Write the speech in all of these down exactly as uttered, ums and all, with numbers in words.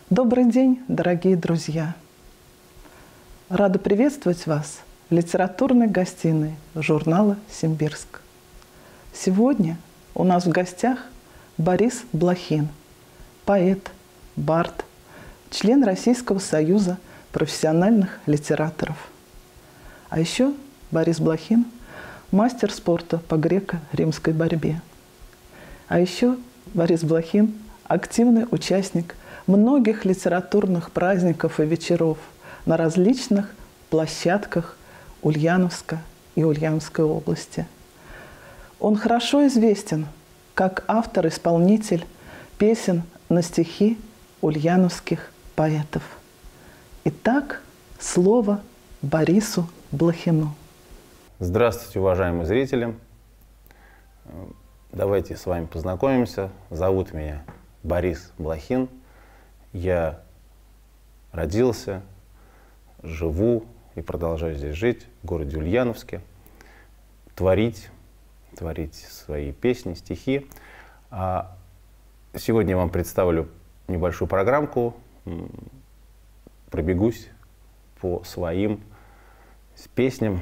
Добрый день, дорогие друзья! Рада приветствовать вас в литературной гостиной журнала «Симбирск». Сегодня у нас в гостях Борис Блохин, поэт, бард, член Российского союза профессиональных литераторов. А еще Борис Блохин – мастер спорта по греко-римской борьбе. А еще Борис Блохин – активный участник многих литературных праздников и вечеров на различных площадках Ульяновска и Ульяновской области. Он хорошо известен как автор-исполнитель песен на стихи ульяновских поэтов. Итак, слово Борису Блохину. Здравствуйте, уважаемые зрители! Давайте с вами познакомимся. Зовут меня Борис Блохин. Я родился, живу и продолжаю здесь жить, в городе Ульяновске, творить, творить свои песни, стихи. А сегодня я вам представлю небольшую программку, пробегусь по своим песням,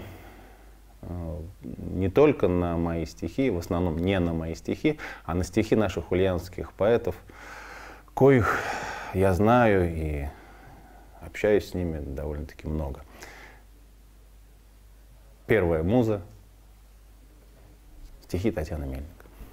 не только на мои стихи, в основном не на мои стихи, а на стихи наших ульяновских поэтов, коих я знаю и общаюсь с ними довольно-таки много. Первая муза — стихи Татьяны Мельник.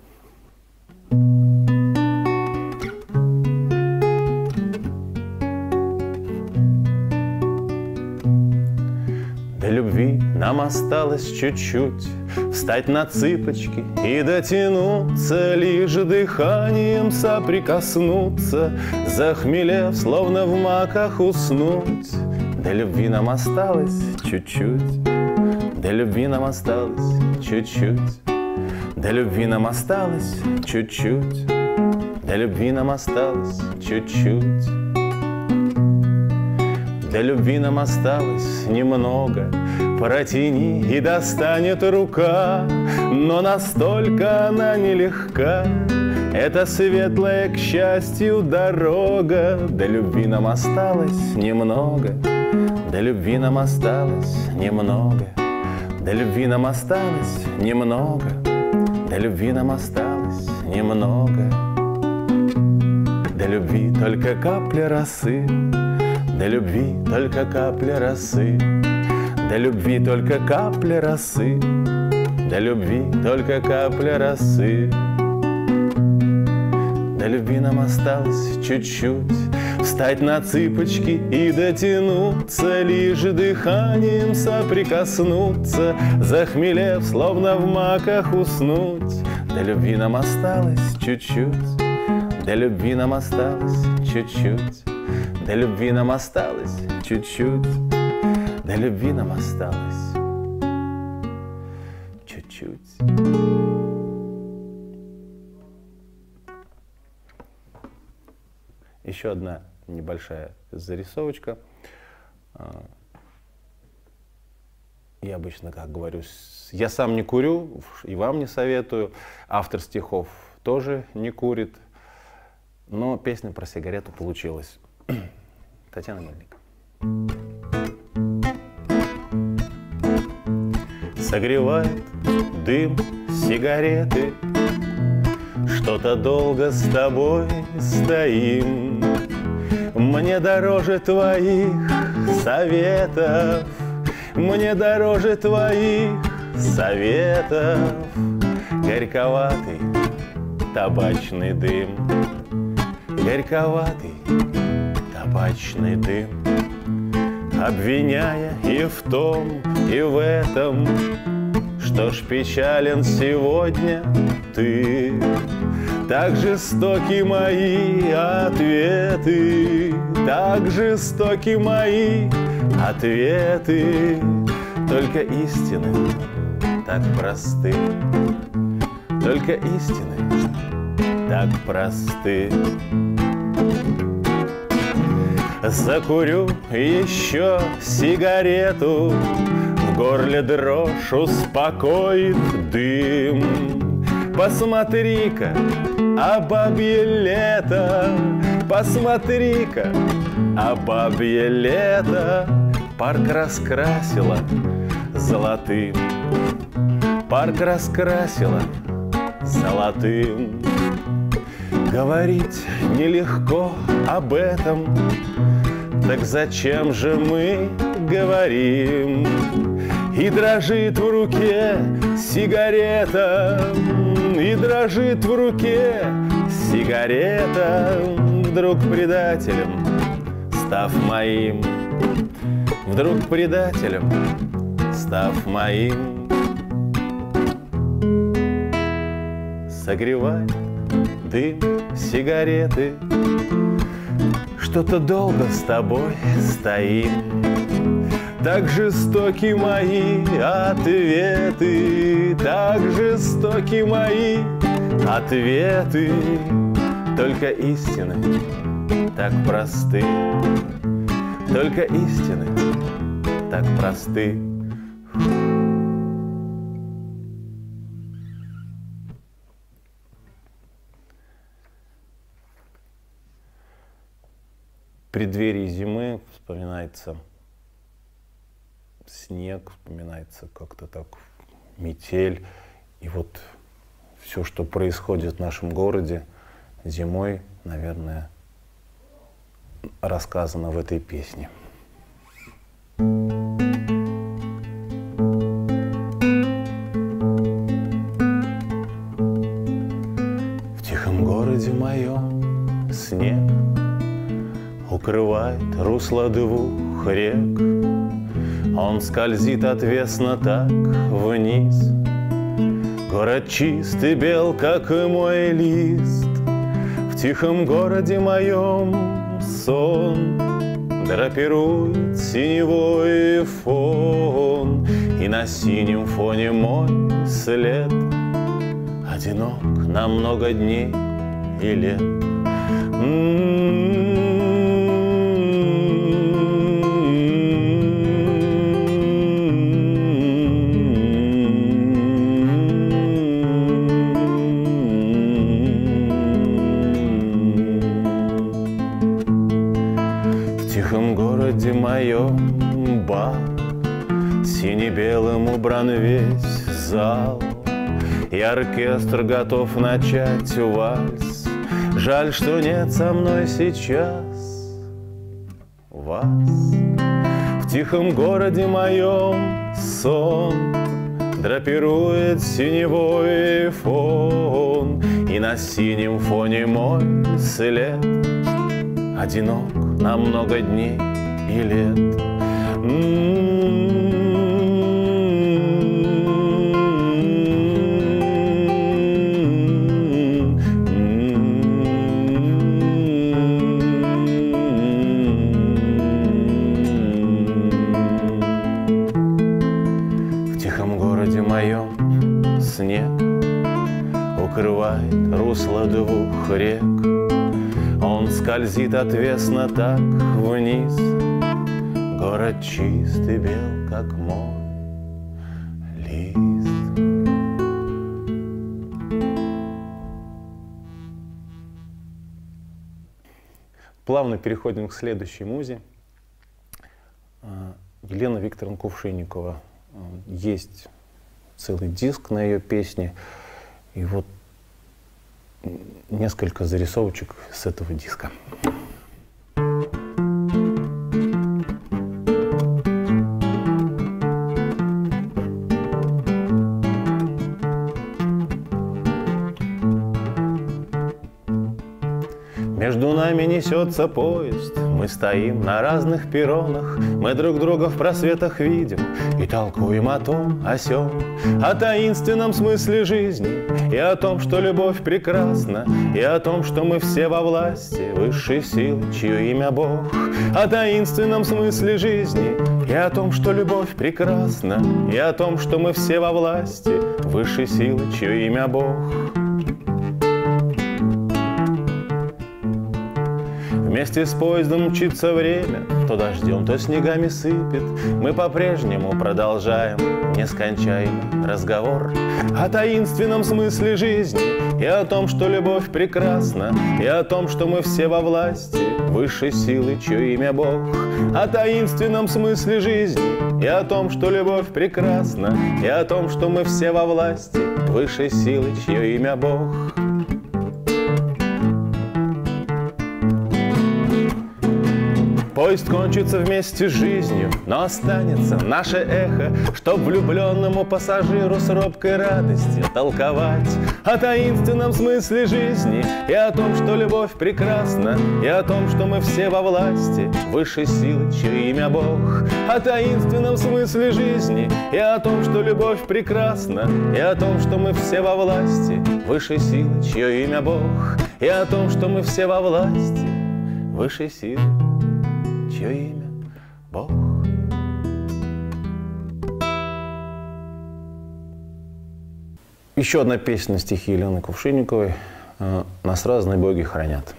До любви нам осталось чуть-чуть, встать на цыпочки и дотянуться, лишь дыханием соприкоснуться, захмелев, словно в маках уснуть. До любви нам осталось чуть-чуть, до любви нам осталось чуть-чуть, до любви нам осталось чуть-чуть, до любви нам осталось чуть-чуть. До любви нам осталось немного, протяни и достанет рука, но настолько она нелегка, это светлая, к счастью, дорога. До любви нам осталось немного, до любви нам осталось немного, до любви нам осталось немного, до любви нам осталось немного. До любви только капля росы, до любви только капля росы, до любви только капля росы, до любви только капля росы. До любви нам осталось чуть-чуть, встать на цыпочки и дотянуться, лишь дыханием соприкоснуться, захмелев, словно в маках уснуть. До любви нам осталось чуть-чуть, до любви нам осталось чуть-чуть, до любви нам осталось чуть-чуть, до любви нам осталось чуть-чуть. Еще одна небольшая зарисовочка. Я обычно, как говорю, я сам не курю и вам не советую. Автор стихов тоже не курит. Но песня про сигарету получилась. Татьяна Мельник. Согревает дым сигареты, что-то долго с тобой стоим. Мне дороже твоих советов, мне дороже твоих советов. Горьковатый табачный дым, горьковатый табачный дым, обвиняя и в том, и в этом. Что ж печален сегодня ты, так жестоки мои ответы, так жестоки мои ответы. Только истины так просты, только истины так просты. Закурю еще сигарету, в горле дрожь успокоит дым. Посмотри-ка, а бабье лето посмотри-ка, а бабье лето парк раскрасила золотым. Парк раскрасила золотым. Говорить нелегко об этом, так зачем же мы говорим? И дрожит в руке сигарета, и дрожит в руке сигарета, вдруг предателем став моим, вдруг предателем став моим. Согревай дым сигареты, что-то долго с тобой стоим. Так жестоки мои ответы, так жестоки мои ответы. Только истины так просты, только истины так просты. В преддверии зимы вспоминается снег, вспоминается как-то так метель. И вот все, что происходит в нашем городе зимой, наверное, рассказано в этой песне. В тихом городе моем снег укрывает русло двух рек. Он скользит отвесно так вниз. Город чист и бел, как и мой лист. В тихом городе моем сон драпирует синевой фон. И на синем фоне мой след одинок на много дней и лет. М-м-м. Моем бал сине-белым убран весь зал, и оркестр готов начать вальс. Жаль, что нет со мной сейчас вас. В тихом городе моем сон драпирует синевой фон, и на синем фоне мой след одинок на много дней и лет. В тихом городе моем снег укрывает русло двух рек. Он скользит отвесно так вниз. Город чист и бел, как мой лист. Плавно переходим к следующей музе. Елена Викторовна Кувшинникова. Есть целый диск на ее песни. И вот несколько зарисовочек с этого диска. Между нами несется поезд, мы стоим на разных перронах, мы друг друга в просветах видим и толкуем о том, о сём, о таинственном смысле жизни и о том, что любовь прекрасна, и о том, что мы все во власти высшей силы, чье имя Бог, о таинственном смысле жизни и о том, что любовь прекрасна, и о том, что мы все во власти высшей силы, чье имя В Вместе с поездом мчится время, то дождем, то снегами сыпет. Мы по-прежнему продолжаем нескончаемый разговор о таинственном смысле жизни и о том, что любовь прекрасна, и о том, что мы все во власти высшей силы, чье имя Бог. О таинственном смысле жизни и о том, что любовь прекрасна, и о том, что мы все во власти высшей силы, чье имя Бог. Поезд кончится вместе с жизнью, но останется наше эхо, чтоб влюбленному пассажиру с робкой радостью толковать о таинственном смысле жизни и о том, что любовь прекрасна, и о том, что мы все во власти высшей силы, чье имя Бог. О таинственном смысле жизни и о том, что любовь прекрасна, и о том, что мы все во власти высшей силы, чье имя Бог. И о том, что мы все во власти высшей силы, чье имя Бог. Еще одна песня на стихи Елены Кувшинниковой «Нас разные боги хранят».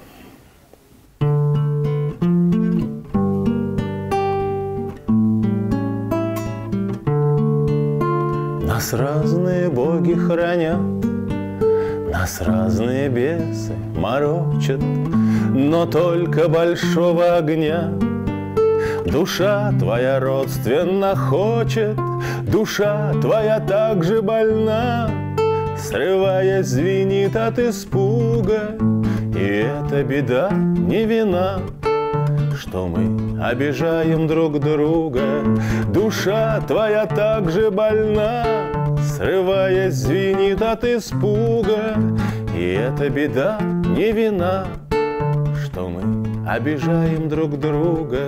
Нас разные боги хранят, нас разные бесы морочат, но только большого огня душа твоя родственно хочет, душа твоя также больна, срываясь, звенит от испуга, и эта беда не вина, что мы обижаем друг друга. Душа твоя также больна, срываясь, звенит от испуга, и эта беда не вина, что мы обижаем друг друга.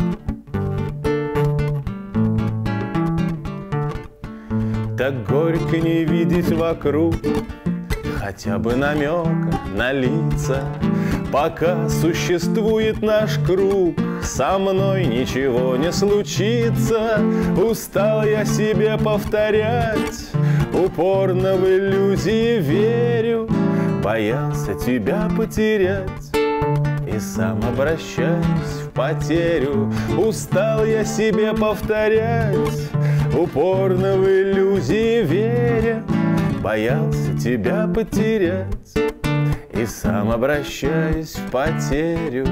Так горько не видеть вокруг хотя бы намека на лица. Пока существует наш круг, со мной ничего не случится. Устал я себе повторять, упорно в иллюзии верю, боялся тебя потерять и сам обращаюсь в потерю. Устал я себе повторять, упорно в иллюзии веря, боялся тебя потерять и сам обращаюсь в потерю.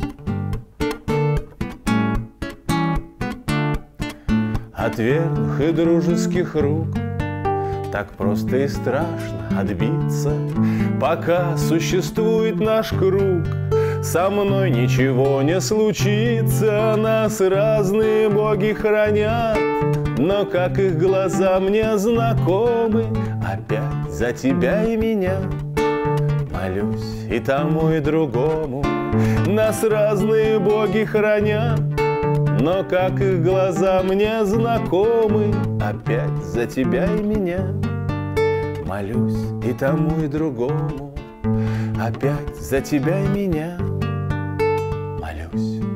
От верных и дружеских рук так просто и страшно отбиться. Пока существует наш круг, со мной ничего не случится. Нас разные боги хранят, но как их глаза мне знакомы, опять за тебя и меня молюсь и тому, и другому. Нас разные боги хранят, но как их глаза мне знакомы, опять за тебя и меня молюсь и тому, и другому. Опять за тебя и меня молюсь.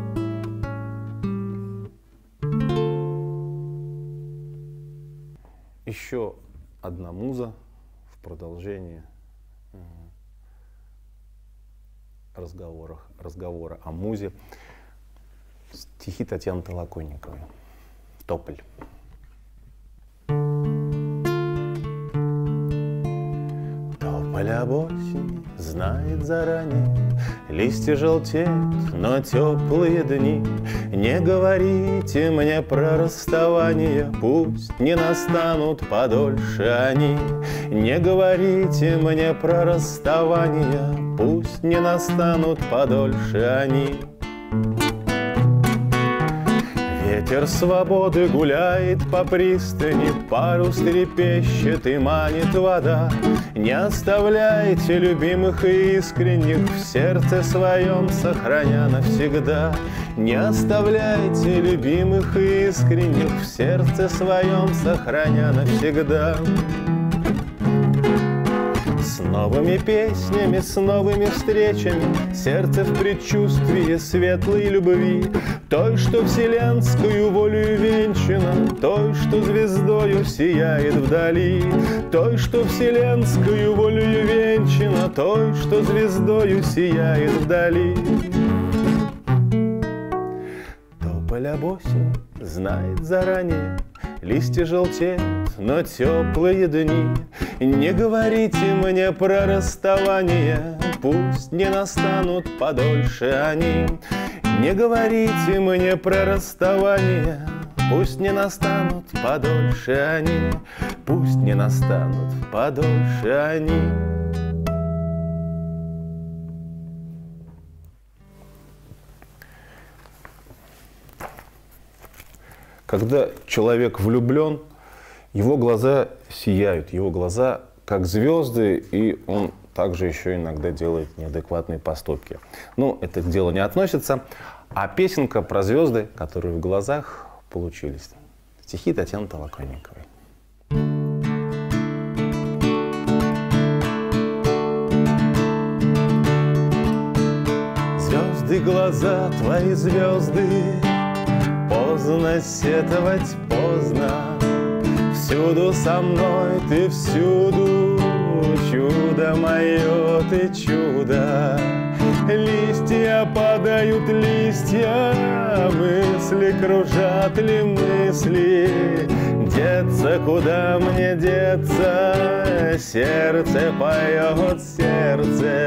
Еще одна муза в продолжении разговора, разговора о музе. Стихи Татьяны Толоконниковой. Тополь. Тополь об осени знает заранее, листья желтеют, но теплые дни. Не говорите мне про расставание, пусть не настанут подольше они. Не говорите мне про расставание, пусть не настанут подольше они. Ветер свободы гуляет по пристани, парус трепещет и манит вода. Не оставляйте любимых и искренних в сердце своем, сохраня навсегда. Не оставляйте любимых и искренних в сердце своем, сохраня навсегда. Снова новыми песнями, с новыми встречами, сердце в предчувствии светлой любви, той, что вселенскую волею венчана, той, что звездою сияет вдали, той, что вселенскую волею венчана, той, что звездою сияет вдали. Тополь об осень знает заранее, листья желтеют, но теплые дни. Не говорите мне про расставание, пусть не настанут подольше они. Не говорите мне про расставание, пусть не настанут подольше они, пусть не настанут подольше они. Когда человек влюблен, его глаза сияют, его глаза как звезды, и он также еще иногда делает неадекватные поступки. Ну, это к делу не относится. А песенка про звезды, которые в глазах получились. Стихи Татьяны Толоконниковой. Звезды, глаза твои звезды, поздно сетовать, поздно. Всюду со мной ты, всюду, чудо мое, ты чудо. Листья падают, листья, мысли кружат ли мысли. Деться, куда мне деться, сердце поет, сердце.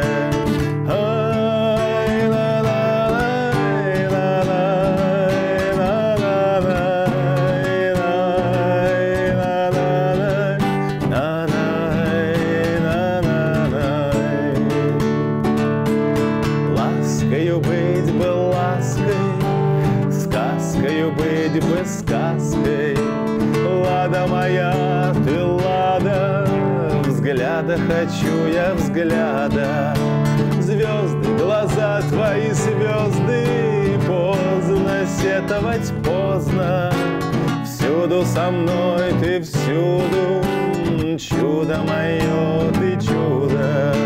Сказкой, лада моя, ты лада, взгляда хочу я, взгляда. Звезды, глаза твои звезды, поздно сетовать, поздно. Всюду со мной ты, всюду, чудо мое, ты чудо.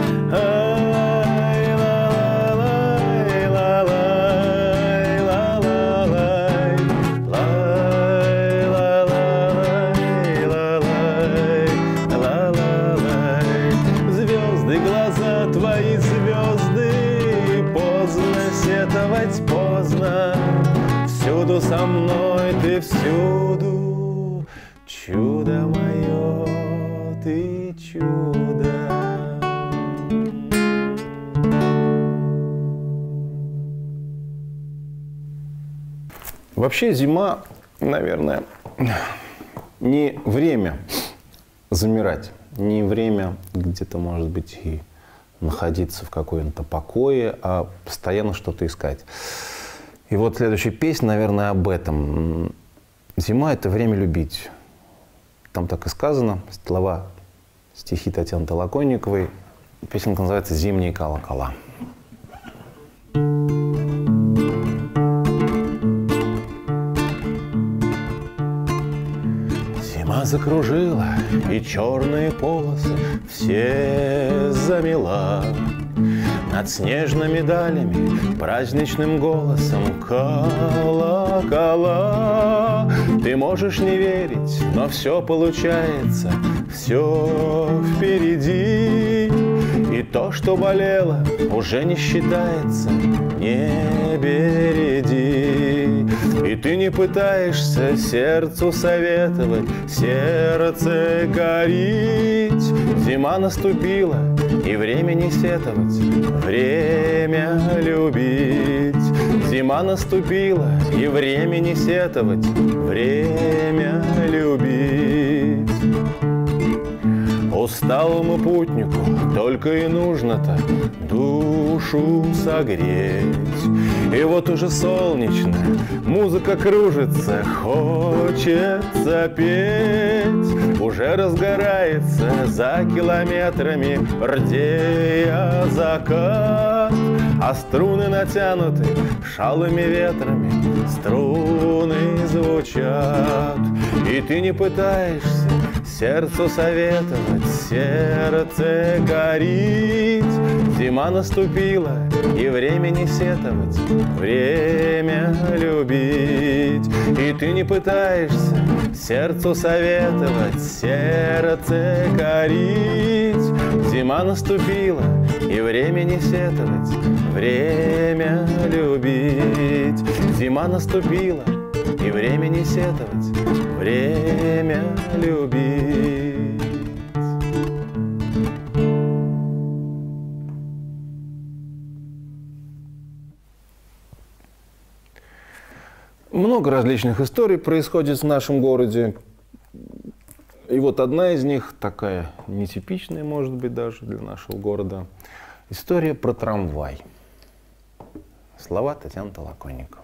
Поздно, всюду со мной ты, всюду, чудо мое, ты чудо. Вообще зима, наверное, не время замирать, не время где-то, может быть, и находиться в каком-то покое, а постоянно что-то искать. И вот следующая песня, наверное, об этом. Зима – это время любить. Там так и сказано. Слова, стихи Татьяны Толоконниковой. Песенка называется «Зимние колокола». Зима закружила, и черные полосы все замела. Над снежными далями праздничным голосом колокола. Ты можешь не верить, но все получается, все впереди. И то, что болело, уже не считается, не береди. И ты не пытаешься сердцу советовать, сердце горить. Зима наступила, и время не сетовать, время любить. Зима наступила, и время не сетовать, время любить. Усталому путнику только и нужно-то душу согреть. И вот уже солнечно, музыка кружится, хочется петь. Уже разгорается за километрами рдея закат, а струны натянуты шалыми ветрами, струны звучат. И ты не пытаешься сердцу советовать, сердце горит. Зима наступила, и время не сетовать, время любить. И ты не пытаешься сердцу советовать, сердце горит. Зима наступила, и время не сетовать, время любить. Зима наступила, и время не сетовать, время любить. Много различных историй происходит в нашем городе. И вот одна из них, такая нетипичная, может быть, даже для нашего города. История про трамвай. Слова Татьяны Толоконниковой.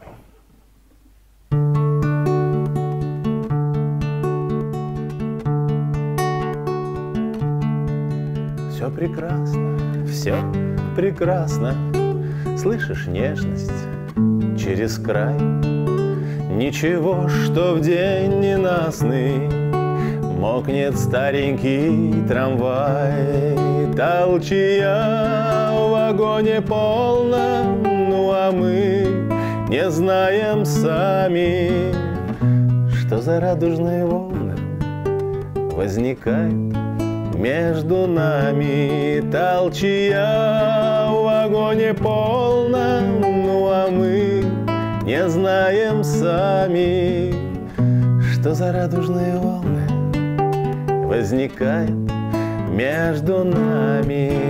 Все прекрасно, все прекрасно. Слышишь нежность через край. Ничего, что в день ненастный мокнет старенький трамвай. Толчья в вагоне полно, ну а мы не знаем сами, что за радужные волны возникают между нами. Толчья в вагоне полно, ну а мы не знаем сами, что за радужные волны возникают между нами.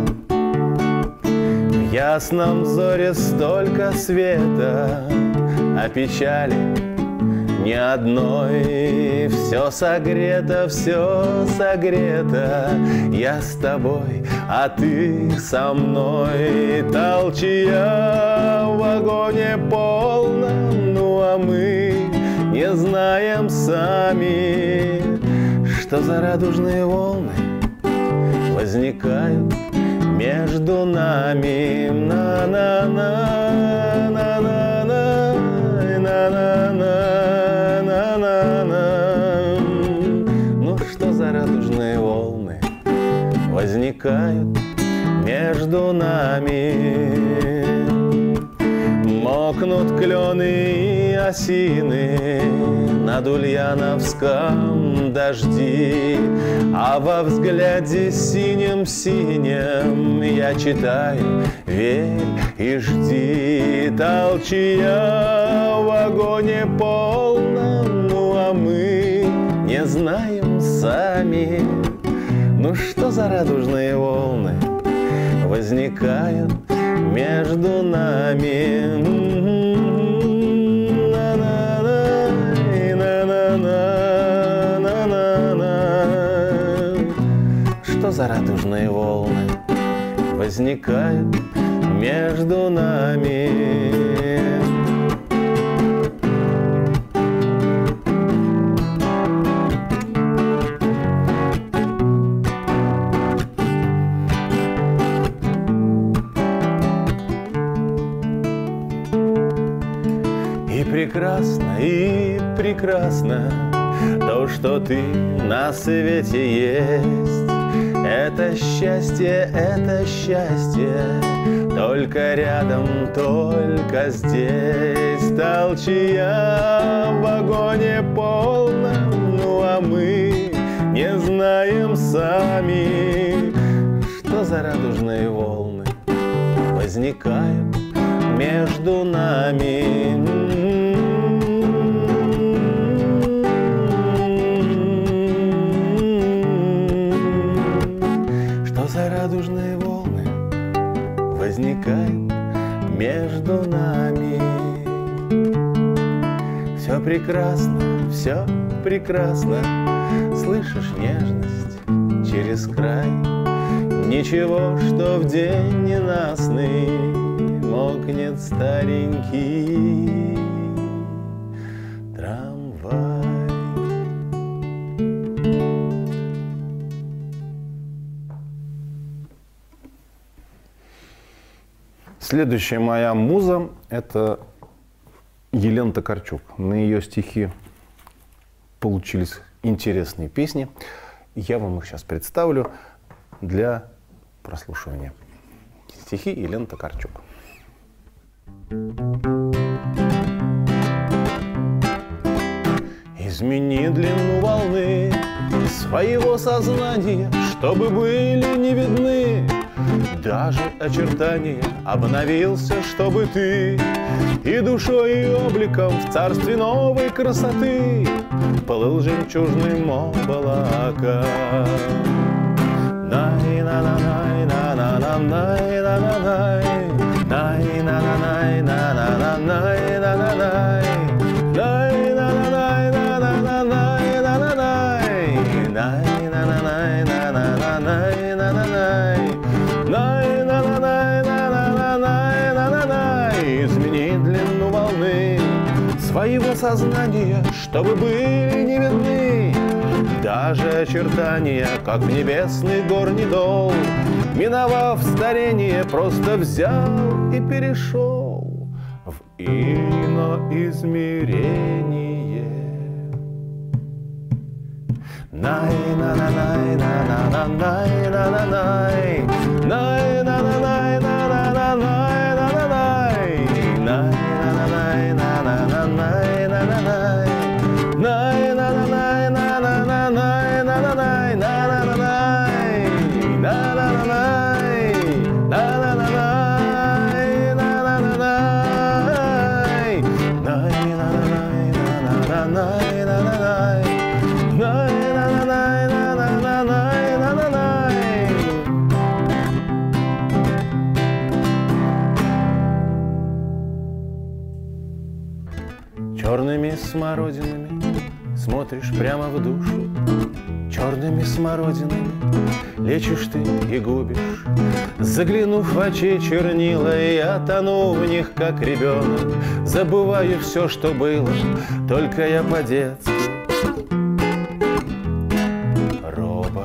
В ясном зоре столько света, а печали ни одной. Все согрето, все согрето, я с тобой, а ты со мной. Толчья в вагоне полно, ну а мы не знаем сами, что за радужные волны возникают между нами. На-на-на, на-на-на, на-на-на, на-на-на. Ну что за радужные волны возникают между нами? Мокнут клены и осины над Ульяновском дожди, а во взгляде синим-синим я читаю: верь и жди. Толчья в вагоне полно, ну а мы не знаем сами, ну что за радужные волны возникают между нами. Что за радужные волны возникают между нами? И прекрасно, и прекрасно то, что ты на свете есть. Это счастье, это счастье, только рядом, только здесь. Толчья в вагоне полно, ну а мы не знаем сами, что за радужные волны возникают между нами. Радужные волны возникают между нами. Все прекрасно, все прекрасно. Слышишь нежность через край. Ничего, что в день ненастный мокнет старенький трамвай. Следующая моя муза – это Елена Токарчук. На ее стихи получились интересные песни. Я вам их сейчас представлю для прослушивания. Стихи Елены Токарчук. Измени длину волны своего сознания, чтобы были не видны даже очертания. Обновился, чтобы ты и душой, и обликом в царстве новой красоты плыл жемчужным облаком. Измени длину волны своего сознания, чтобы были не видны даже очертания, как в небесный горний дол. Миновав старение, просто взял и перешел в иноизмерение. Най-на-на-най-на-на-най-на-на-най, най-на-на-най-на-на-най-на-на-най, най-на-на-най-на-на-най-на-на-най, черными смородинами смотришь прямо в душу, черными смородинами лечишь ты и губишь. Заглянув в очи чернила, я тону в них, как ребенок, забываю все, что было, только я по-детски робок.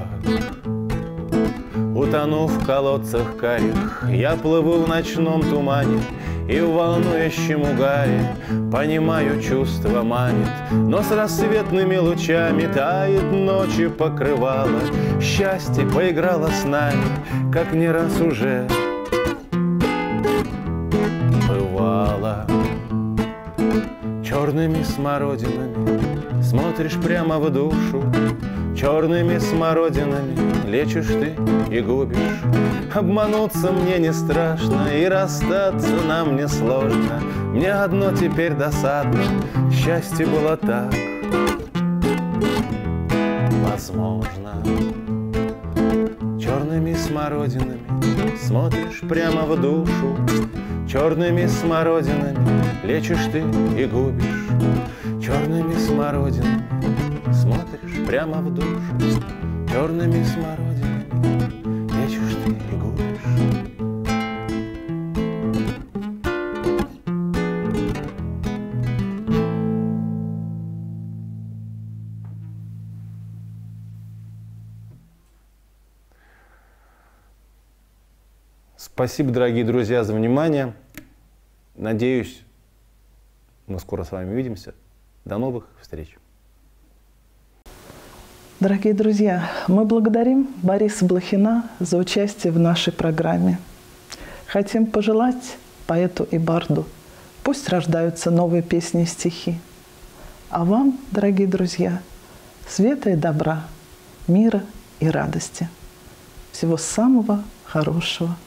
Утонув в колодцах карих, я плыву в ночном тумане, и в волнующем угаре понимаю, чувство манит, но с рассветными лучами тает ночи покрывало. Счастье поиграло с нами, как не раз уже бывало. Черными смородинами смотришь прямо в душу, черными смородинами лечишь ты и губишь. Обмануться мне не страшно, и расстаться нам не сложно. Мне одно теперь досадно, счастье было так возможно. Черными смородинами смотришь прямо в душу, черными смородинами лечишь ты и губишь. Черными смородинами смотришь прямо в душу, черными смородинами лечишь ты и губишь. Спасибо, дорогие друзья, за внимание. Надеюсь, мы скоро с вами увидимся. До новых встреч. Дорогие друзья, мы благодарим Бориса Блохина за участие в нашей программе. Хотим пожелать поэту и барду, пусть рождаются новые песни и стихи. А вам, дорогие друзья, света и добра, мира и радости. Всего самого хорошего.